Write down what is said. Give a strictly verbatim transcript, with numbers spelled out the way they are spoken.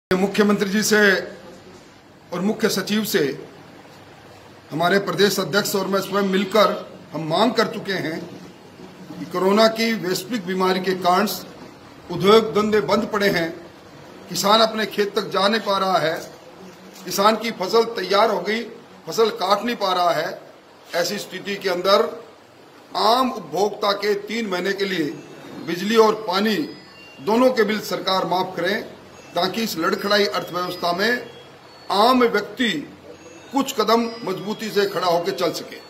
मुख्यमंत्री जी से और मुख्य सचिव से हमारे प्रदेश अध्यक्ष और मैं स्वयं मिलकर हम मांग कर चुके हैं कि कोरोना की वैश्विक बीमारी के कारण उद्योग धंधे बंद पड़े हैं, किसान अपने खेत तक जा नहीं पा रहा है, किसान की फसल तैयार हो गई, फसल काट नहीं पा रहा है। ऐसी स्थिति के अंदर आम उपभोक्ता के तीन महीने के लिए बिजली और पानी दोनों के बिल सरकार माफ करें, ताकि इस लड़खड़ाई अर्थव्यवस्था में आम व्यक्ति कुछ कदम मजबूती से खड़ा होकर चल सके।